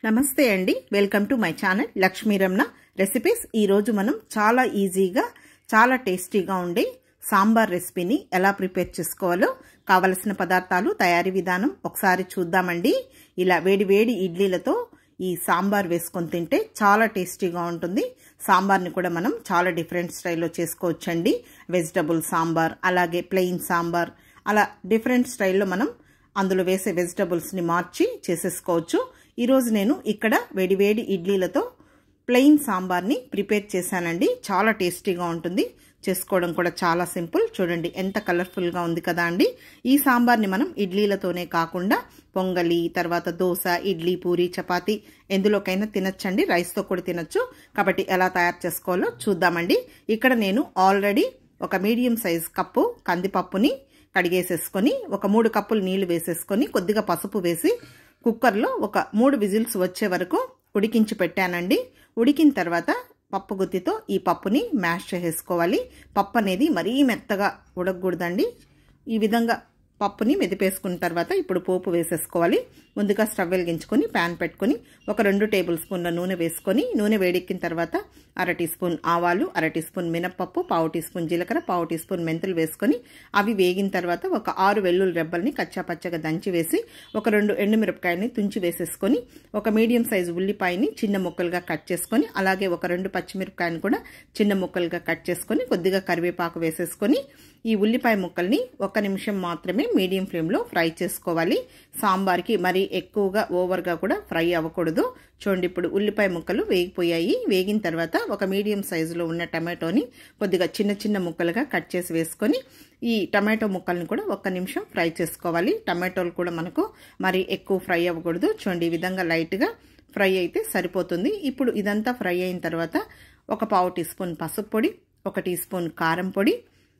నమస్తే అండి, welcome to my channel Lakshmi Ramana recipes. ఈరోజు మనం చాలా ఈజీగా చాలా టేస్టీగా ఉండే సాంబార్ రెసిపీని ఎలా ప్రిపేర్ చేసుకోవాలో కావలసిన పదార్థాలు, తయారీ విధానం ఒకసారి చూద్దామండి. ఇలా వేడి వేడి ఇడ్లీలతో ఈ సాంబార్ వేసుకొని తింటే చాలా టేస్టీగా ఉంటుంది. సాంబార్ని కూడా మనం చాలా డిఫరెంట్ స్టైల్లో చేసుకోవచ్చండి. వెజిటబుల్ సాంబార్, అలాగే ప్లెయిన్ సాంబార్, అలా డిఫరెంట్ స్టైల్లో మనం అందులో వేసే వెజిటబుల్స్ని మార్చి చేసేసుకోవచ్చు. ఈరోజు నేను ఇక్కడ వేడివేడి ఇడ్లీలతో ప్లెయిన్ సాంబార్ని ప్రిపేర్ చేశానండి. చాలా టేస్టీగా ఉంటుంది, చేసుకోవడం కూడా చాలా సింపుల్. చూడండి ఎంత కలర్ఫుల్గా ఉంది కదా అండి. ఈ సాంబార్ని మనం ఇడ్లీలతోనే కాకుండా పొంగలి, తర్వాత దోశ, ఇడ్లీ, పూరి, చపాతి ఎందులోకైనా తినచ్చండి. రైస్తో కూడా తినచ్చు. కాబట్టి ఎలా తయారు చేసుకోవాలో చూద్దామండి. ఇక్కడ నేను ఆల్రెడీ ఒక మీడియం సైజ్ కప్పు కందిపప్పుని కడిగేసేసుకొని ఒక 3 కప్పులు నీళ్లు వేసేసుకొని కొద్దిగా పసుపు వేసి కుక్కర్లో ఒక 3 విజిల్స్ వచ్చే వరకు ఉడికించి పెట్టానండి. ఉడికిన తర్వాత పప్పు గుత్తితో ఈ పప్పుని మ్యాష్ చేసేసుకోవాలి. పప్పు అనేది మరీ మెత్తగా ఉడకకూడదండి. ఈ విధంగా పప్పుని మెదిపేసుకున్న తర్వాత ఇప్పుడు పోపు వేసేసుకోవాలి. ముందుగా స్టవ్ వెలిగించుకొని ప్యాన్ పెట్టుకొని ఒక 2 టేబుల్ స్పూన్ల నూనె వేసుకొని, నూనె వేడెక్కిన తర్వాత 1/2 టీ స్పూన్ ఆవాలు, 1/2 టీ స్పూన్ మినప్పప్పు, 1/2 టీ స్పూన్ జీలకర్ర, 1/2 టీ స్పూన్ మెంతులు వేసుకొని అవి వేగిన తర్వాత ఒక 6 వెల్లుల్లి రెబ్బల్ని కచ్చాపచ్చగా దంచి వేసి ఒక 2 ఎండుమిరపకాయలని తుంచి వేసేసుకొని ఒక మీడియం సైజు ఉల్లిపాయని చిన్న ముక్కలుగా కట్ చేసుకొని, అలాగే ఒక 2 పచ్చిమిరపకాయని కూడా చిన్న ముక్కలుగా కట్ చేసుకొని కొద్దిగా కరివేపాకు వేసేసుకొని ఈ ఉల్లిపాయ ముక్కల్ని 1 నిమిషం మాత్రమే మీడియం ఫ్లేమ్లో ఫ్రై చేసుకోవాలి. సాంబార్కి మరీ ఎక్కువగా ఓవర్గా కూడా ఫ్రై అవ్వకూడదు. చూడండి, ఇప్పుడు ఉల్లిపాయ ముక్కలు వేగిపోయాయి. వేగిన తర్వాత ఒక మీడియం సైజులో ఉన్న టమాటోని కొద్దిగా చిన్న చిన్న ముక్కలుగా కట్ చేసి వేసుకొని ఈ టమాటో ముక్కల్ని కూడా 1 నిమిషం ఫ్రై చేసుకోవాలి. టమాటోలు కూడా మనకు మరీ ఎక్కువ ఫ్రై అవ్వకూడదు. చూడండి, ఈ విధంగా లైట్గా ఫ్రై అయితే సరిపోతుంది. ఇప్పుడు ఇదంతా ఫ్రై అయిన తర్వాత ఒక 1/2 టీ స్పూన్ పసుపు పొడి, 1 టీ స్పూన్ కారం పొడి,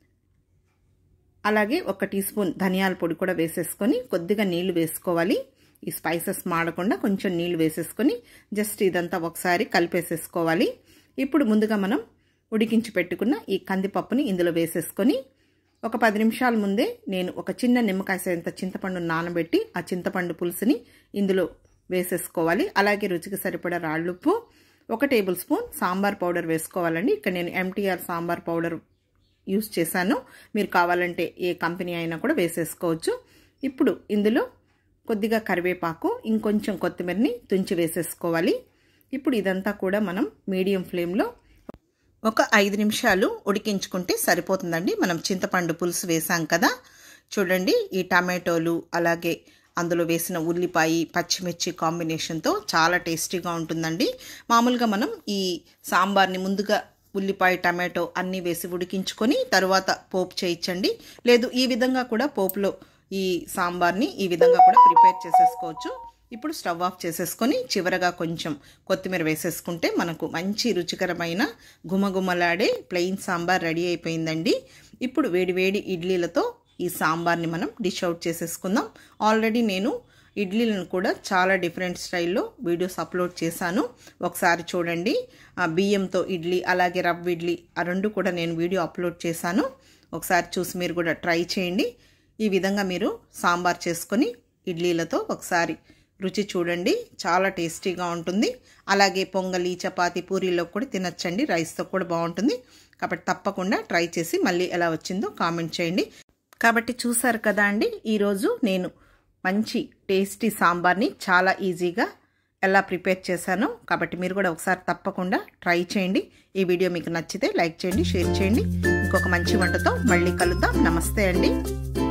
అలాగే 1 టీ స్పూన్ ధనియాల పొడి కూడా వేసేసుకొని కొద్దిగా నీళ్లు వేసుకోవాలి. ఈ స్పైసెస్ మాడకుండా కొంచెం నీళ్లు వేసేసుకొని జస్ట్ ఇదంతా ఒకసారి కలిపేసేసుకోవాలి. ఇప్పుడు ముందుగా మనం ఉడికించి పెట్టుకున్న ఈ కందిపప్పుని ఇందులో వేసేసుకొని ఒక 10 నిమిషాల ముందే నేను ఒక చిన్న నిమ్మకాయ సైజంత చింతపండు నానబెట్టి ఆ చింతపండు పులుసుని ఇందులో వేసేసుకోవాలి. అలాగే రుచికి సరిపడా రాళ్ళుప్పు, 1 టేబుల్ స్పూన్ సాంబార్ పౌడర్ వేసుకోవాలండి. ఇక్కడ నేను MTR సాంబార్ పౌడర్ యూస్ చేశాను. మీరు కావాలంటే ఏ కంపెనీ అయినా కూడా వేసేసుకోవచ్చు. ఇప్పుడు ఇందులో కొద్దిగా కరివేపాకు, ఇంకొంచెం కొత్తిమీరని తుంచి వేసేసుకోవాలి. ఇప్పుడు ఇదంతా కూడా మనం మీడియం ఫ్లేమ్లో ఒక 5 నిమిషాలు ఉడికించుకుంటే సరిపోతుందండి. మనం చింతపండు పులుసు వేసాం కదా. చూడండి, ఈ టమాటోలు అలాగే అందులో వేసిన ఉల్లిపాయ, పచ్చిమిర్చి కాంబినేషన్తో చాలా టేస్టీగా ఉంటుందండి. మామూలుగా మనం ఈ సాంబార్ని ముందుగా ఉల్లిపాయ, టమాటో అన్నీ వేసి ఉడికించుకొని తరువాత పోపు చేయించండి. లేదు, ఈ విధంగా కూడా పోపులో ఈ సాంబార్ని ఈ విధంగా కూడా ప్రిపేర్ చేసేసుకోవచ్చు. ఇప్పుడు స్టవ్ ఆఫ్ చేసేసుకొని చివరగా కొంచెం కొత్తిమీర వేసేసుకుంటే మనకు మంచి రుచికరమైన గుమగుమలాడే ప్లెయిన్ సాంబార్ రెడీ అయిపోయిందండి. ఇప్పుడు వేడివేడి ఇడ్లీలతో ఈ సాంబార్ని మనం డిష్ అవుట్ చేసేసుకుందాం. ఆల్రెడీ నేను ఇడ్లీలను కూడా చాలా డిఫరెంట్ స్టైల్లో వీడియోస్ అప్లోడ్ చేశాను. ఒకసారి చూడండి. బియ్యంతో ఇడ్లీ, అలాగే రవ్వ ఇడ్లీ, ఆ 2 కూడా నేను వీడియో అప్లోడ్ చేశాను. ఒకసారి చూసి మీరు కూడా ట్రై చేయండి. ఈ విధంగా మీరు సాంబార్ చేసుకొని ఇడ్లీలతో ఒకసారి రుచి చూడండి. చాలా టేస్టీగా ఉంటుంది. అలాగే పొంగలి, చపాతి, పూరీలో కూడా తినచ్చండి. రైస్తో కూడా బాగుంటుంది. కాబట్టి తప్పకుండా ట్రై చేసి మళ్ళీ ఎలా వచ్చిందో కామెంట్ చేయండి. కాబట్టి చూసారు కదా అండి, ఈరోజు నేను మంచి టేస్టీ సాంబార్ని చాలా ఈజీగా ఎలా ప్రిపేర్ చేశానో. కాబట్టి మీరు కూడా ఒకసారి తప్పకుండా ట్రై చేయండి. ఈ వీడియో మీకు నచ్చితే లైక్ చేయండి, షేర్ చేయండి. ఇంకొక మంచి వంటతో మళ్ళీ కలుద్దాం. నమస్తే అండి.